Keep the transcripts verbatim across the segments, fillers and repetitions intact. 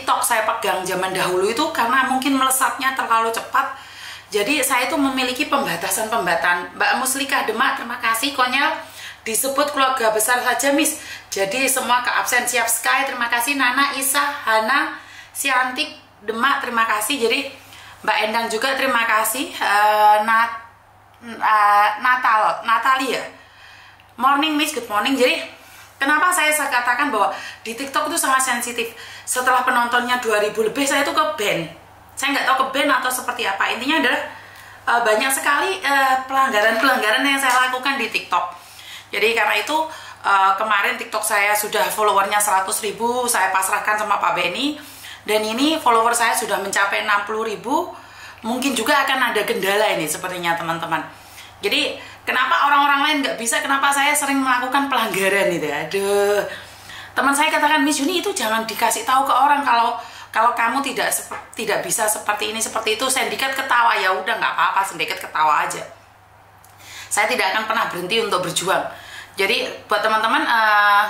TikTok saya pegang zaman dahulu itu karena mungkin melesatnya terlalu cepat. Jadi saya itu memiliki pembatasan-pembatasan. Mbak Muslika Demak, terima kasih. Konyol disebut keluarga besar saja, Miss. Jadi semua ke absen siap Sky, terima kasih. Nana, Isa, Hana, Siantik, Demak, terima kasih. Jadi Mbak Endang juga terima kasih. Uh, Nat, uh, Natal, Natalia. Morning, Miss. Good morning. Jadi kenapa saya, saya katakan bahwa di TikTok itu sangat sensitif. Setelah penontonnya dua ribu lebih, saya itu ke ban. Saya nggak tahu ke ban atau seperti apa. Intinya adalah uh, banyak sekali pelanggaran-pelanggaran uh, yang saya lakukan di TikTok. Jadi karena itu uh, kemarin TikTok saya sudah followernya seratus ribu, saya pasrahkan sama Pak Benny. Dan ini follower saya sudah mencapai enam puluh ribu. Mungkin juga akan ada kendala ini sepertinya teman-teman. Jadi kenapa orang-orang lain nggak bisa, kenapa saya sering melakukan pelanggaran itu? Aduh, teman saya katakan, Miss Yuni itu jangan dikasih tahu ke orang kalau kalau kamu tidak tidak bisa seperti ini seperti itu. Sindikat ketawa, ya udah nggak apa-apa, sindikat ketawa aja. Saya tidak akan pernah berhenti untuk berjuang. Jadi buat teman-teman uh,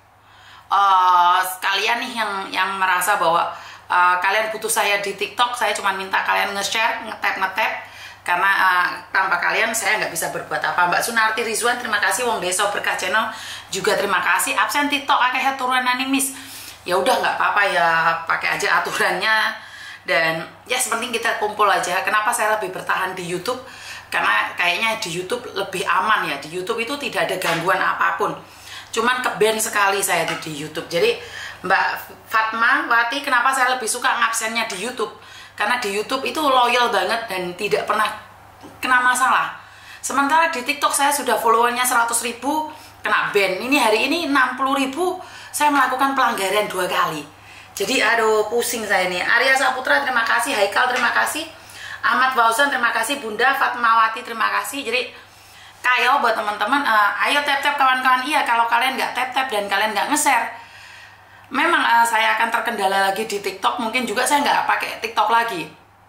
uh, sekalian nih yang yang merasa bahwa uh, kalian butuh saya di TikTok, saya cuma minta kalian nge-share, nge-tap nge-tap. Karena uh, tanpa kalian saya nggak bisa berbuat apa. Mbak Sunarti Rizwan, terima kasih. Wong Deso Berkah Channel juga terima kasih. Absen TikTok akeh turunan nih, Miss. Ya udah nggak apa-apa ya, pakai aja aturannya. Dan ya sepenting kita kumpul aja. Kenapa saya lebih bertahan di YouTube? Karena kayaknya di YouTube lebih aman ya. Di YouTube itu tidak ada gangguan apapun. Cuman ke-ban sekali saya di, di YouTube. Jadi Mbak Fatma Wati, kenapa saya lebih suka ngabsennya di YouTube? Karena di YouTube itu loyal banget dan tidak pernah kena masalah. Sementara di TikTok saya sudah followernya seratus ribu, kena ban. Ini hari ini enam puluh ribu, saya melakukan pelanggaran dua kali. Jadi aduh pusing saya nih. Arya Saputra terima kasih, Haikal terima kasih, Ahmad Fauzan terima kasih, Bunda Fatmawati terima kasih. Jadi kayo buat teman-teman, uh, ayo tap-tap kawan-kawan. Iya, kalau kalian nggak tap-tap dan kalian nggak nge-share, memang uh, saya akan terkendala lagi di TikTok. Mungkin juga saya nggak pakai TikTok lagi.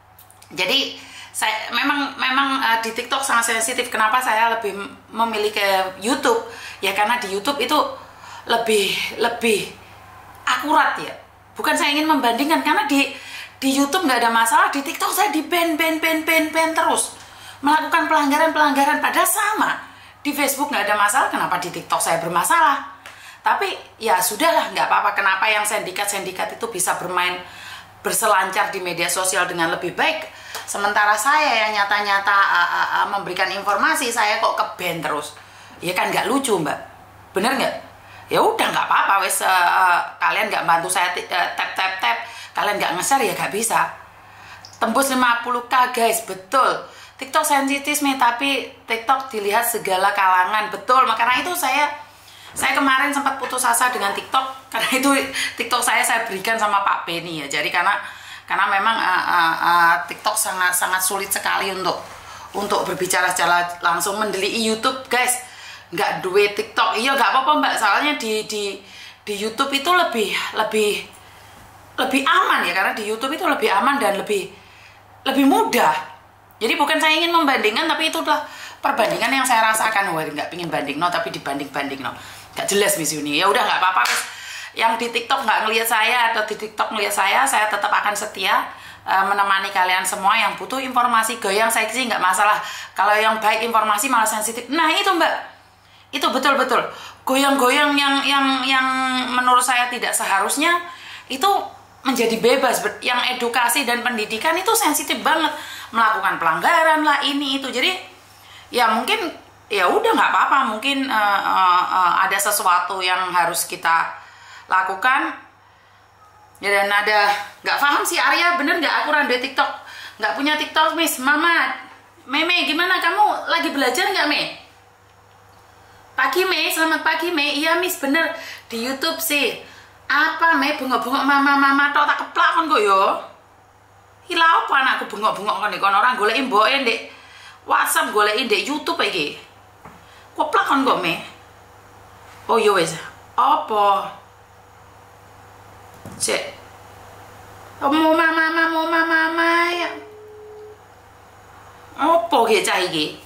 Jadi saya memang memang uh, di TikTok sangat sensitif. Kenapa saya lebih memilih ke YouTube? Ya karena di YouTube itu lebih lebih akurat ya. Bukan saya ingin membandingkan, karena di di YouTube nggak ada masalah, di TikTok saya di ban ban ban ban ban terus, melakukan pelanggaran-pelanggaran. Padahal sama di Facebook nggak ada masalah, kenapa di TikTok saya bermasalah? Tapi ya sudahlah, nggak apa-apa. Kenapa yang sindikat-sindikat itu bisa bermain berselancar di media sosial dengan lebih baik, sementara saya yang nyata-nyata uh, uh, uh, memberikan informasi saya kok ke-ban terus? Ya kan nggak lucu, Mbak, bener nggak? Ya udah nggak apa-apa, wes uh, uh, kalian nggak bantu saya uh, tap tap tap, kalian nggak nge-share ya nggak bisa. Tembus lima puluh k guys, betul. TikTok sensitif nih, tapi TikTok dilihat segala kalangan, betul. Makanya itu saya Saya kemarin sempat putus asa dengan TikTok, karena itu TikTok saya saya berikan sama Pak Benny ya. Jadi karena karena memang uh, uh, uh, TikTok sangat sangat sulit sekali untuk untuk berbicara secara langsung. Mendeli YouTube guys, nggak duit TikTok. Iya nggak apa-apa Mbak, soalnya di di di YouTube itu lebih lebih lebih aman ya, karena di YouTube itu lebih aman dan lebih lebih mudah. Jadi bukan saya ingin membandingkan, tapi itu adalah perbandingan yang saya rasakan. Wah, nggak pingin banding no, tapi dibanding-banding no. Gak jelas Miss Yuni. Ya udah nggak apa-apa. Yang di TikTok nggak ngelihat saya atau di TikTok ngelihat saya, saya tetap akan setia uh, menemani kalian semua yang butuh informasi goyang seksi, nggak masalah. Kalau yang baik informasi malah sensitif. Nah itu Mbak, itu betul-betul goyang-goyang yang yang yang menurut saya tidak seharusnya itu menjadi bebas. Yang edukasi dan pendidikan itu sensitif banget, melakukan pelanggaran lah ini itu. Jadi ya mungkin ya udah nggak apa-apa, mungkin uh, uh, uh, ada sesuatu yang harus kita lakukan ya. Dan ada nggak paham sih Arya, bener nggak aku random TikTok, nggak punya TikTok Miss. Mama Meme gimana, kamu lagi belajar nggak Me? Pagi Me, selamat pagi Me. Iya Miss, bener di YouTube sih. Apa Me bengok-bengok mama-mama tok tak keplak kon kok yo. Hilau apa anakku bengok-bengok kon kon orang golek mboke ndek WhatsApp, golek ndek YouTube iki. Kok plakon kok Me? Oh iya wes. Apa? Cek. Mau mama mama mau mama mama ya. Apa ge cah iki?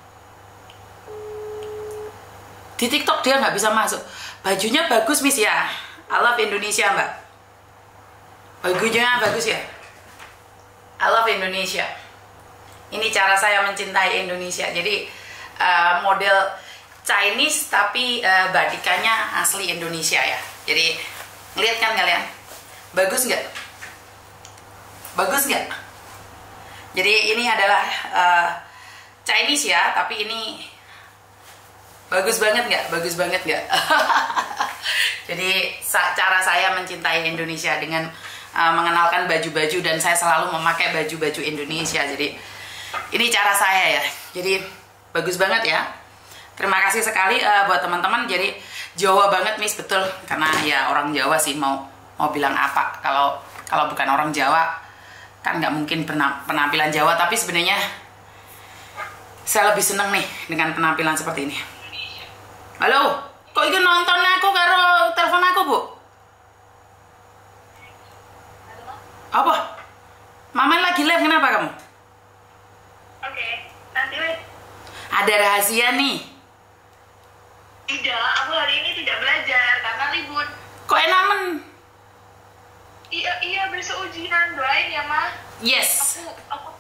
Di TikTok dia nggak bisa masuk. Bajunya bagus Miss ya. I love Indonesia Mbak. Bagunya bagus ya. I love Indonesia. Ini cara saya mencintai Indonesia. Jadi uh, model Chinese tapi uh, batikannya asli Indonesia ya. Jadi ngeliat kan kalian? Bagus nggak? Bagus nggak? Jadi ini adalah uh, Chinese ya, tapi ini bagus banget nggak? Bagus banget nggak? Jadi cara saya mencintai Indonesia dengan uh, mengenalkan baju-baju, dan saya selalu memakai baju-baju Indonesia. Jadi ini cara saya ya. Jadi bagus banget ya. Terima kasih sekali uh, buat teman-teman. Jadi Jawa banget Miss, betul, karena ya orang Jawa sih, mau mau bilang apa kalau kalau bukan orang Jawa kan nggak mungkin penampilan Jawa. Tapi sebenarnya saya lebih seneng nih dengan penampilan seperti ini. Halo, kok ini nonton aku karo telepon aku, Bu? Apa? Mama lagi live, kenapa kamu? Oke, nanti wait. Ada rahasia nih. Tidak, aku hari ini tidak belajar karena libur. Kok enamen? Iya, iya besok ujian, doain ya, Ma. Yes. Aku, aku.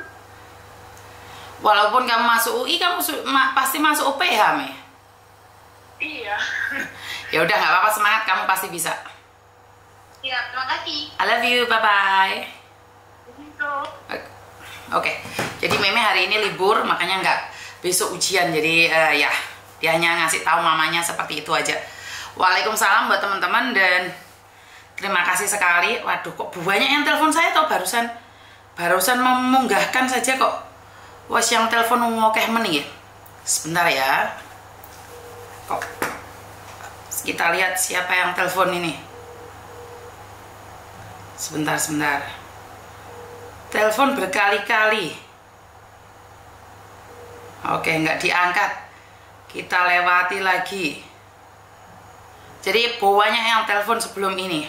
Walaupun kamu masuk U I, kamu su ma pasti masuk U P H, Me. Iya. Ya udah, nggak apa-apa, semangat, kamu pasti bisa. Iya, terima kasih. I love you, bye-bye. Begitu. Oke, jadi Meme hari ini libur, makanya nggak besok ujian. Jadi uh, ya, dia hanya ngasih tahu mamanya seperti itu aja. Waalaikumsalam buat teman-teman, dan terima kasih sekali. Waduh, kok banyak yang telepon saya toh barusan barusan memunggahkan saja kok. Was yang telepon mau kayak meni ya. Sebentar ya. Kok kita lihat siapa yang telepon ini. Sebentar, sebentar. Telepon berkali-kali. Oke, nggak diangkat. Kita lewati lagi. Jadi banyak yang telepon sebelum ini.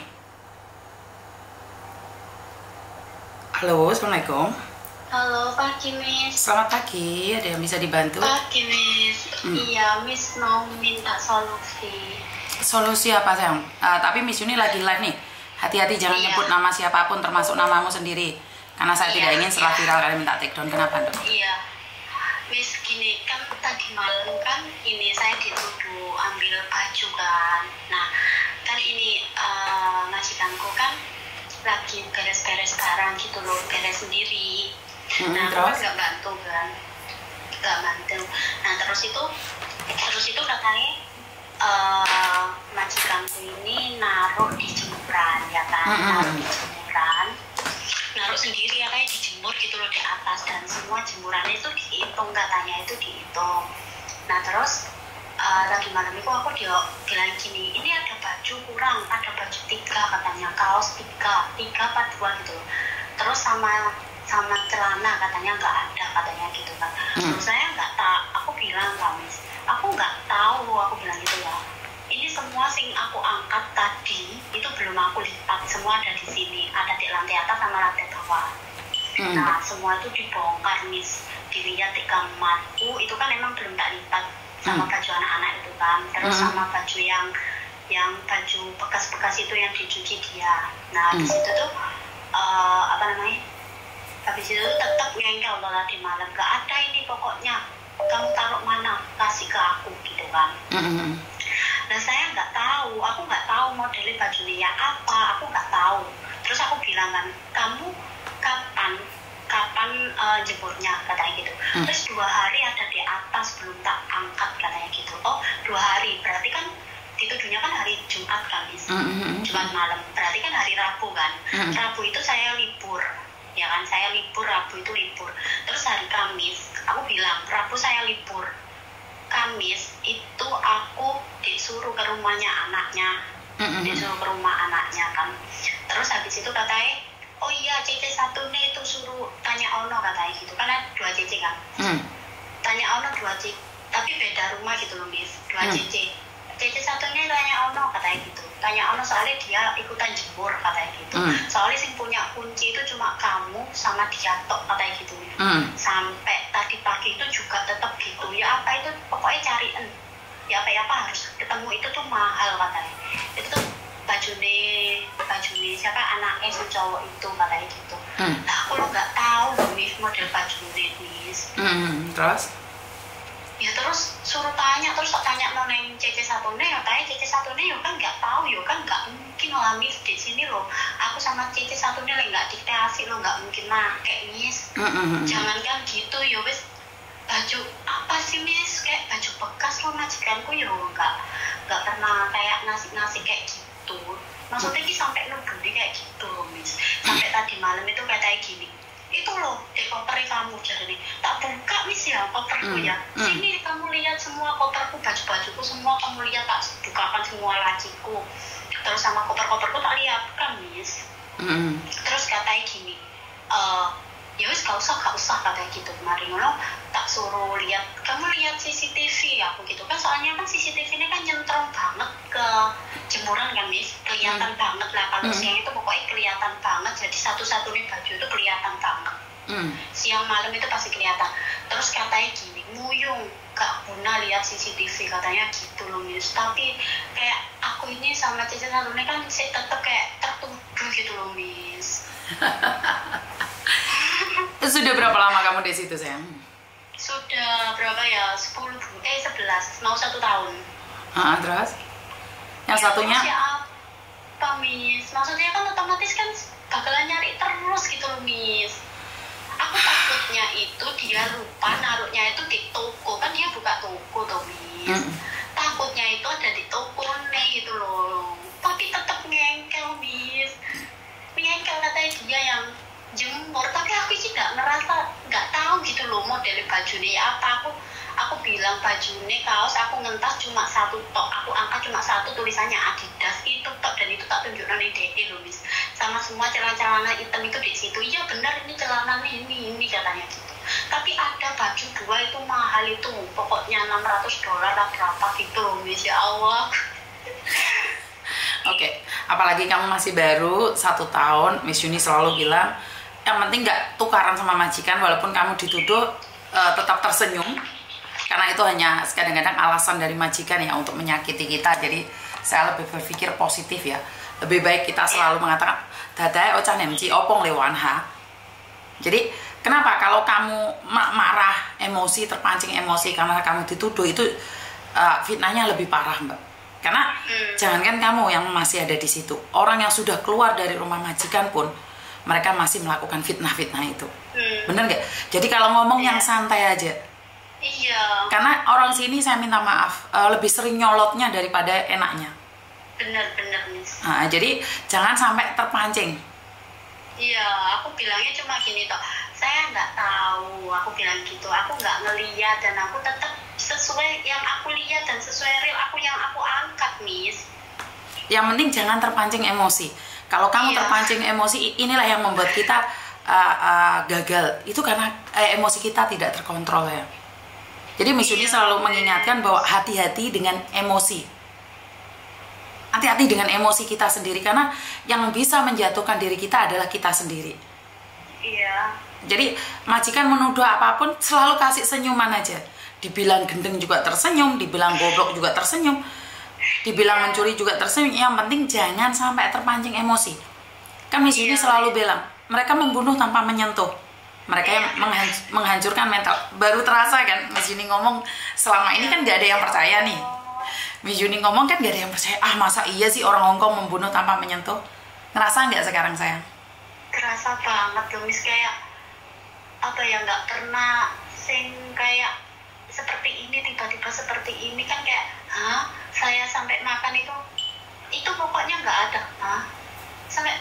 Halo, assalamualaikum. Halo, pagi Miss. Selamat pagi, ada yang bisa dibantu? Pagi Miss. Hmm. Iya, Miss mau minta solusi. Solusi apa sayang? Uh, tapi Miss Yuni lagi live nih. Hati-hati jangan Iya. nyebut nama siapapun, termasuk namamu sendiri. Karena saya Iya, tidak ingin setelah iya. viral kalian minta take down. Kenapa dong? Iya. Miss, gini kan tadi malam kan ini saya dituduh ambil baju kan. Nah, kan ini uh, majikanku kan lagi beres-beres barang gitu loh, beres sendiri. Hmm, Nah, aku terus? kan nggak bantu kan, nggak bantu. Nah, terus itu, terus itu katanya uh, majikanku ini naruh di jemuran ya kan, Hmm, hmm, naruh hmm. di jemuran, naruh sendiri ya kayak dijemur gitu loh di atas, dan semua jemurannya itu dihitung, katanya itu dihitung. Nah, terus uh, lagi malam itu aku dia bilang gini, ini ada baju kurang, ada baju tiga katanya, kaos tiga, tiga apa dua gitu. Terus sama sama celana katanya nggak ada, katanya gitu kan. Hmm. Terus saya nggak tahu, aku bilang Kamis, aku nggak tahu, aku bilang gitu ya. Ini semua sing aku angkat tadi itu belum aku lipat, semua ada di sini, ada di lantai atas sama lantai bawah. Hmm. Nah, semua itu dibongkar Miss, dilihat di kamarku itu kan emang belum tak lipat sama Hmm. baju anak-anak itu kan, terus Hmm. sama baju yang yang baju bekas-bekas itu yang dicuci dia. Nah, Hmm. di situ tuh uh, apa namanya? Habis itu tetap ngengkel loh tadi malam, gak ada ini pokoknya, kamu taruh mana, kasih ke aku gitu kan. Hmm. Nah, saya nggak tahu, aku nggak tahu modelnya bajunya apa, aku nggak tahu. Terus aku bilang kan, kamu kapan kapan uh, jemurnya, katanya gitu. Hmm. Terus dua hari ada di atas belum tak angkat, katanya gitu. Oh, dua hari, berarti kan dituduhnya kan hari Jumat kan, Miss. Hmm. Jumat malam, berarti kan hari Rabu kan. Hmm. Rabu itu saya libur, ya kan, saya libur, Rabu itu libur. Terus hari Kamis aku bilang Rabu saya libur, Kamis itu aku disuruh ke rumahnya anaknya, Hmm. disuruh ke rumah anaknya kan. Terus habis itu katanya, oh iya C C satu nih itu suruh tanya Ono, katanya gitu kan, ada dua C C kan. Hmm. Tanya Ono dua C C, tapi beda rumah gitu loh Miss, dua Hmm. C C. C C satunya tanya Ono, katanya gitu. Tanya Ono soalnya dia ikutan jemur, katanya gitu. Hmm. Soalnya sing punya kunci itu cuma kamu sama dia tok, katanya gitu. Hmm. Sampai tadi pagi itu juga tetap gitu. Ya apa itu pokoknya cariin. Ya apa ya apa harus ketemu itu tuh mahal, katanya. Itu tuh baju nih baju nih siapa anaknya si cowok itu katanya gitu. Hmm. Nah aku lo nggak tahu loh Miss model baju nih Miss. Hmm, terus? Ya terus suruh tanya, terus tak tanya mau neng C C satu nih, ya tanya C C satu nih, yo kan nggak tahu, yo kan nggak mungkin lah Miss di sini loh. Aku sama C C satu nih nggak dikasih lo, nggak mungkin make Miss. Mm-hmm. Jangan kan gitu, yo wes baju apa sih Miss, kayak baju bekas lo majikanku yo nggak nggak pernah kayak ngasih-ngasih kayak gitu. Maksudnya ki sampai lo beli kayak gitu loh Miss. Sampai tadi malam itu katanya gini. Itu loh di kopernya kamu jadi nih tak buka Miss ya koperku mm, ya mm. sini kamu lihat semua koperku baju-bajuku semua kamu lihat tak bukakan semua laciku terus sama koper-koperku tak lihat kan Miss. mm. Terus katanya gini uh, ya wis gak usah gak usah katanya gitu kemarin lo tak suruh lihat kamu lihat C C T V aku gitu kan soalnya kan C C T V ini kan nyentrong banget ke jemuran kan Miss kelihatan mm. banget lah kalau mm. siang itu pokoknya kelihatan banget jadi satu-satunya baju itu kelihatan banget mm. siang malam itu pasti kelihatan. Terus katanya gini muyung gak guna lihat C C T V katanya gitu loh Miss tapi kayak aku ini sama Cici satunya kan saya tetap kayak tertuduh gitu loh Miss. Sudah berapa lama kamu di situ sayang? Sudah berapa ya? sepuluh eh sebelas mau satu tahun. Ah, terus? Yang ya, satunya? Ya apa Miss? Maksudnya kan otomatis kan bakalan nyari terus gitu loh Miss. Aku takutnya itu dia lupa naruhnya itu di toko kan dia buka toko tuh Miss. Mm. Takutnya itu ada di toko nih gitu loh. Tapi tetap ngengkel Miss. Ngengkel katanya dia yang jemur tapi aku sih nggak ngerasa nggak tahu gitu loh model bajunya apa. Aku aku bilang bajunya kaos aku ngentas cuma satu tok aku angkat cuma satu tulisannya Adidas itu tok dan itu tak tunjukkan di D E loh Miss sama semua celana-celana hitam itu di situ iya benar ini celana ini ini katanya gitu tapi ada baju dua itu mahal itu pokoknya enam ratus dolar atau berapa gitu loh Miss ya Allah. Oke, okay. Apalagi kamu masih baru satu tahun, Miss Yuni selalu bilang yang penting nggak tukaran sama majikan walaupun kamu dituduh uh, tetap tersenyum karena itu hanya kadang-kadang alasan dari majikan ya untuk menyakiti kita. Jadi saya lebih berpikir positif ya, lebih baik kita selalu mengatakan dadai ocah nemci opong lewanha. Jadi kenapa kalau kamu marah emosi terpancing emosi karena kamu dituduh itu uh, fitnahnya lebih parah Mbak. Karena hmm. jangankan kamu yang masih ada di situ, orang yang sudah keluar dari rumah majikan pun mereka masih melakukan fitnah-fitnah itu. Hmm. Bener nggak? Jadi kalau ngomong yeah. yang santai aja. Iya. Karena orang sini saya minta maaf uh, lebih sering nyolotnya daripada enaknya. Bener-bener Miss. Nah, jadi jangan sampai terpancing. Iya, aku bilangnya cuma gini toh. Saya nggak tahu, aku bilang gitu. Aku nggak ngeliat dan aku tetap sesuai yang aku lihat dan sesuai real aku yang aku angkat Miss. Yang penting jangan terpancing emosi. Kalau kamu iya. terpancing emosi, inilah yang membuat kita uh, uh, gagal. Itu karena uh, emosi kita tidak terkontrol ya. Jadi Miss Yuni iya. selalu mengingatkan bahwa hati-hati dengan emosi. Hati-hati dengan emosi kita sendiri karena yang bisa menjatuhkan diri kita adalah kita sendiri. Iya. Jadi majikan menuduh apapun selalu kasih senyuman aja. Dibilang gendeng juga tersenyum, dibilang goblok juga tersenyum. Dibilang mencuri juga tersenyum. Yang penting jangan sampai terpancing emosi. Kan Miss Yuni selalu bilang mereka membunuh tanpa menyentuh. Mereka yang menghancurkan mental. Baru terasa kan Miss Yuni ngomong selama ini kan gak ada yang percaya nih. Miss Yuni ngomong kan gak ada yang percaya. Ah masa iya sih orang Hongkong membunuh tanpa menyentuh? Ngerasa gak sekarang sayang? Kerasa banget tuh Miss kayak apa ya nggak pernah sing kayak seperti ini tiba-tiba seperti ini kan kayak hah saya sampai makan itu itu pokoknya nggak ada hah sampai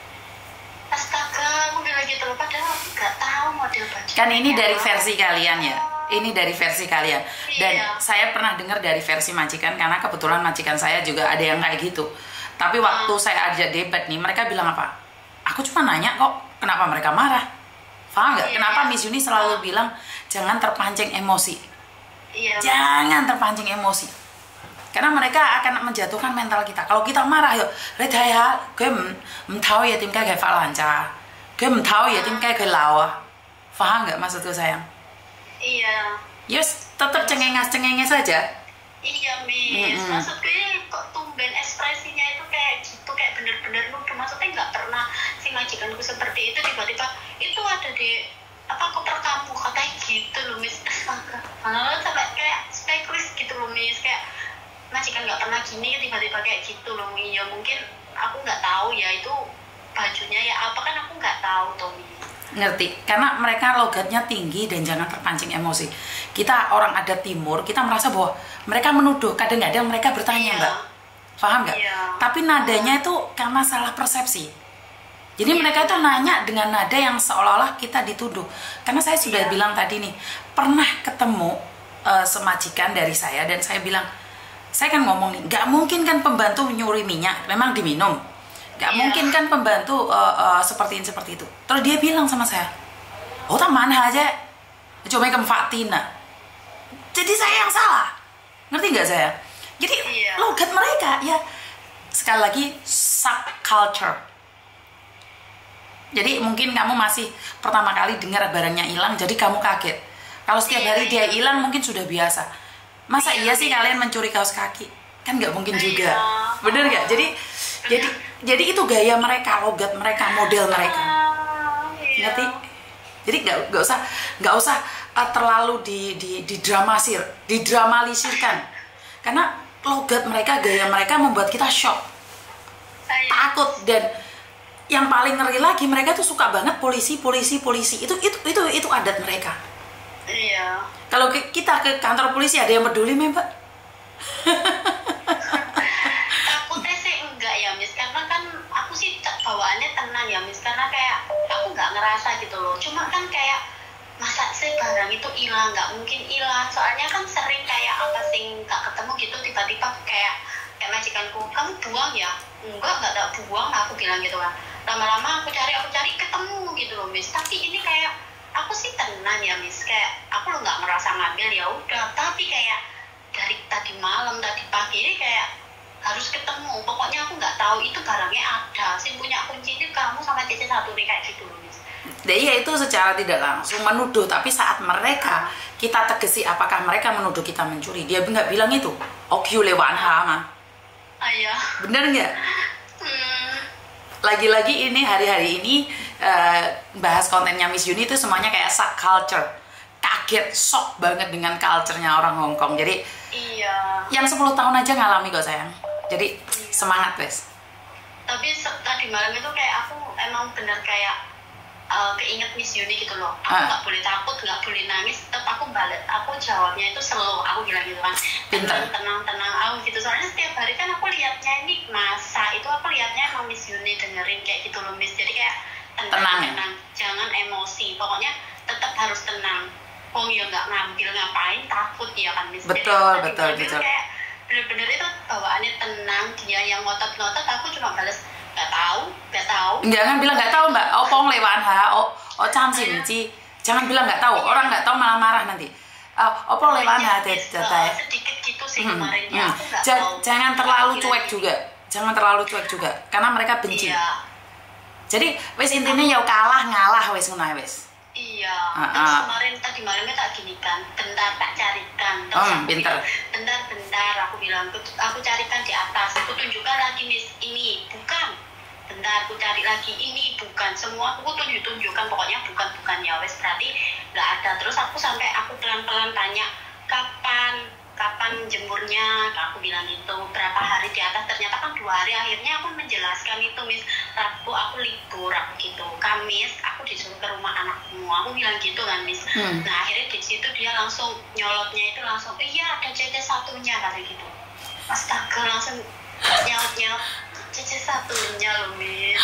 astaga aku bilang gitu loh padahal nggak tahu model baju kan ini dari versi kalian ya ini dari versi kalian dan iya. saya pernah dengar dari versi majikan karena kebetulan majikan saya juga ada yang kayak gitu tapi waktu hmm. saya ajak debat nih mereka bilang apa aku cuma nanya kok kenapa mereka marah paham nggak iya. kenapa Miss Yuni selalu bilang jangan terpancing emosi. Iya. Jangan terpancing emosi. Karena mereka akan menjatuhkan mental kita. Kalau kita marah, yo, "Ni thấy下佢唔唔討嘢點解佢發爛渣？佢唔討嘢點解佢鬧啊?" Paham nggak maksudku sayang? Iya. Yes, tetap cengenges-cengenges saja. Iya, Miss. Mm-hmm. Maksudnya kok tumben ekspresinya itu kayak gitu, bener-bener nuduh, maksudnya nggak pernah si majikanku seperti itu, tiba-tiba itu ada di apa koper kamu katanya gitu loh Miss. Astaga banget, sampai kayak spekulis gitu loh Miss, kayak majikan nggak pernah gini tiba-tiba kayak gitu loh. Ya mungkin aku nggak tahu ya itu bajunya ya apa, kan aku nggak tahu Tommy. Ngerti, karena mereka logatnya tinggi dan jangan terpancing emosi. Kita orang adat timur, kita merasa bahwa mereka menuduh, kadang-kadang mereka bertanya, Iya. Mbak, paham nggak? Iya. Tapi nadanya itu karena salah persepsi. Jadi Iya. mereka itu nanya dengan nada yang seolah-olah kita dituduh. Karena saya sudah Iya. bilang tadi nih, pernah ketemu uh, semajikan dari saya dan saya bilang, saya kan ngomong nih, nggak mungkin kan pembantu nyuri minyak, memang diminum. Gak Iya. mungkin kan pembantu uh, uh, seperti ini seperti itu. Terus dia bilang sama saya, oh tak mana aja, cuma ke Fatina. Jadi saya yang salah, ngerti nggak saya? Jadi Iya. logat mereka ya sekali lagi subculture. Jadi mungkin kamu masih pertama kali dengar barangnya hilang, jadi kamu kaget. Kalau setiap Iya, hari dia iya. hilang mungkin sudah biasa. Masa iya, Iya, sih iya. kalian mencuri kaos kaki? Kan nggak mungkin juga, Iya. bener nggak? Jadi jadi jadi itu gaya mereka, logat mereka, model mereka, Ah, iya. ngerti? Jadi nggak nggak usah nggak usah uh, terlalu di di didramasir, didramalisirkan, karena logat mereka, gaya mereka membuat kita shock, Ah, iya. takut, dan yang paling ngeri lagi mereka tuh suka banget polisi, polisi, polisi. Itu itu itu itu adat mereka. Iya. Kalau ke- kita ke kantor polisi ada yang peduli, Mbak? Takutnya sih enggak ya Miss, karena kan aku sih te- bawaannya tenang ya Miss, karena kayak aku nggak ngerasa gitu loh. Cuma kan kayak masa sih barang itu hilang, nggak mungkin hilang, soalnya kan sering kayak apa sih nggak ketemu gitu, tiba-tiba kayak kayak majikanku, kamu buang ya? Enggak, nggak tak buang, aku bilang gitu kan. Lama-lama aku cari aku cari ketemu gitu loh Miss, tapi ini kayak aku sih tenang ya Miss, kayak aku lo nggak merasa ngambil ya udah, tapi kayak dari tadi malam tadi pagi ini kayak harus ketemu, pokoknya aku nggak tahu itu barangnya ada, sih punya kunci itu kamu sama C C satu nih, kayak gitu loh Miss. Nah, iya itu secara tidak langsung menuduh, tapi saat mereka kita tegesi apakah mereka menuduh kita mencuri, dia nggak bilang itu. Okyu lewan hama, Ayah. bener nggak? Hmm. Lagi-lagi ini hari-hari ini eh, bahas kontennya Miss Yuni itu semuanya kayak subculture, kaget, shock banget dengan culture-nya orang Hong Kong. Jadi Iya. yang sepuluh tahun aja ngalami kok sayang. Jadi semangat guys. Tapi se- tadi malam itu kayak aku emang bener kayak uh, keinget Miss Yuni gitu loh. Aku Ah. nggak boleh takut, nggak boleh nangis. Tetap aku balik, aku jawabnya itu slow. Aku bilang gitu kan, Pintar. tenang, tenang, tenang. Aku gitu. Soalnya setiap hari kan aku liatnya ini masa itu aku liatnya emang Miss Yuni dengerin kayak gitu loh Miss. Jadi kayak tenang, Tenang ya? tenang, jangan emosi. Pokoknya tetap harus tenang. Oh ya nggak ngambil ngapain, takut ya kan Miss. Jadi Betul, aku tadi betul, malam itu betul. Kayak bener-bener itu bawaannya tenang, dia yang ngotot-ngotot, aku cuma balas nggak tahu, nggak tahu. Jangan bilang nggak tahu mbak. Opong lewan ha, oh oh cam sih Mici. Jangan bilang nggak tahu. Orang nggak tahu malah marah nanti. Uh, opong lewan ha, Iya, det- Miss, det- uh, det- sedikit gitu sih Hmm, kemarin ya. hmm. Aku nggak Ja- tahu. Jangan terlalu Gila cuek gini. juga. Jangan terlalu cuek juga. Karena mereka benci. Iya, Jadi wes intinya ya kalah ngalah wes ngono wes. iya. Ah, Terus ah. kemarin tadi malamnya tak gini kan, bentar tak carikan. Terus Hmm, aku pinter. bilang, bentar, bentar. Aku bilang, aku carikan di atas. Aku tunjukkan lagi Miss, ini bukan. Bentar, aku cari lagi, ini bukan. Semua aku tunjuk tunjukkan, pokoknya bukan bukan ya wes, berarti nggak ada. Terus aku sampai aku pelan-pelan tanya, kapan kapan jemurnya? Aku bilang itu berapa hari di atas, ternyata kan dua hari. Akhirnya aku menjelaskan itu Miss, Rabu aku libur, aku gitu, Kamis aku disuruh ke rumah anakmu, aku bilang gitu kan Miss. Hmm. Nah akhirnya di situ dia langsung nyolotnya itu langsung, iya ada C C satunya kata gitu. Astaga, langsung nyaut-nyaut C C satunya loh Miss.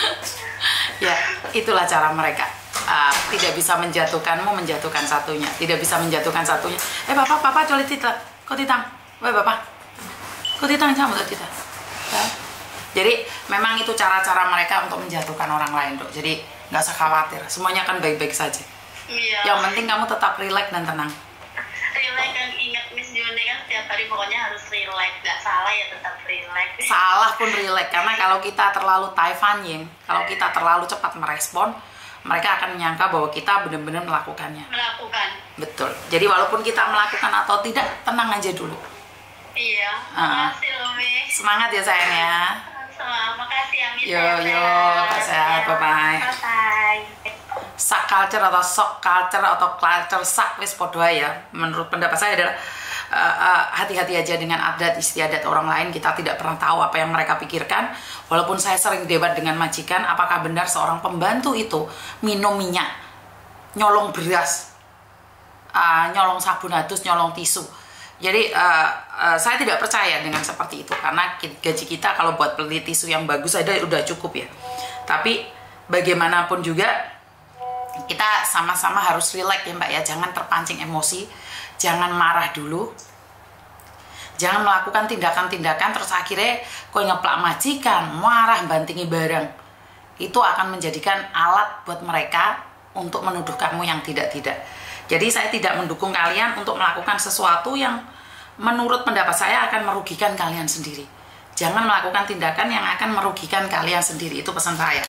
Ya itulah cara mereka. Uh, tidak bisa menjatuhkanmu, menjatuhkan satunya. Tidak bisa menjatuhkan satunya. Eh bapak, bapak coba titang. Kau titang. Weh bapak. Kau titang sama tuh kita. Ya. Jadi memang itu cara-cara mereka untuk menjatuhkan orang lain, Dok. Jadi nggak usah khawatir. Semuanya akan baik-baik saja. Iya. Yang penting kamu tetap rileks dan tenang. Relax kan, ingat Miss Yuni kan setiap hari pokoknya harus relax, nggak salah ya tetap relax. Salah pun rileks, karena kalau kita terlalu taifanying, kalau kita terlalu cepat merespon, mereka akan menyangka bahwa kita benar-benar melakukannya. Melakukan. Betul. Jadi walaupun kita melakukan atau tidak, tenang aja dulu. Iya. Ah. Makasih loh Miss. Semangat ya sayang ya. Sama, makasih ya Miss. Yo yo, sehat, bye bye. Bye bye. Sak culture atau sok culture atau culture sak wis podo ya. Menurut pendapat saya adalah uh, uh, hati-hati aja dengan adat istiadat orang lain. Kita tidak pernah tahu apa yang mereka pikirkan. Walaupun saya sering debat dengan majikan, apakah benar seorang pembantu itu minum minyak, nyolong beras, uh, nyolong sabun adus, nyolong tisu. Jadi uh, uh, saya tidak percaya dengan seperti itu, karena gaji kita kalau buat beli tisu yang bagus aja udah cukup ya. Tapi bagaimanapun juga kita sama-sama harus relax ya Mbak ya, jangan terpancing emosi, jangan marah dulu, jangan melakukan tindakan-tindakan terus akhirnya kau ngeplak majikan, marah, bantingi barang. Itu akan menjadikan alat buat mereka untuk menuduh kamu yang tidak-tidak. Jadi saya tidak mendukung kalian untuk melakukan sesuatu yang menurut pendapat saya akan merugikan kalian sendiri. Jangan melakukan tindakan yang akan merugikan kalian sendiri, itu pesan saya.